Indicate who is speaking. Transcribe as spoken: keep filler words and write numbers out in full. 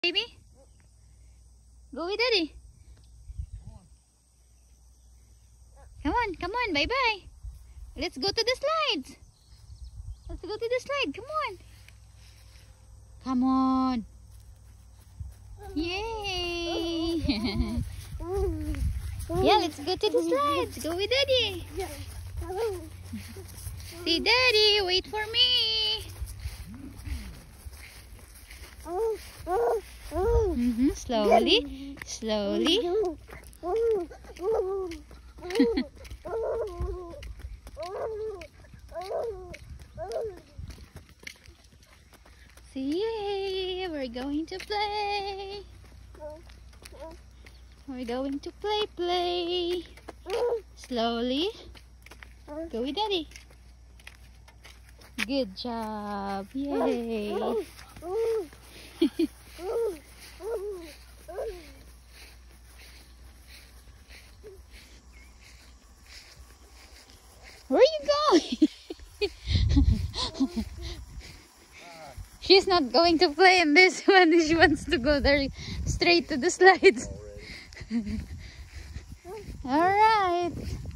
Speaker 1: Baby, go with daddy. Come on, come on, bye bye. Let's go to the slides. Let's go to the slide. Come on. Come on. Yay. Yeah, let's go to the slides. Go with daddy. See daddy, wait for me. Mm-hmm. Slowly, slowly. See, we're going to play. We're going to play, play. Slowly. Go with daddy. Good job. Yay. Where are you going? She's not going to play in this one. She wants to go there straight to the slides. All right.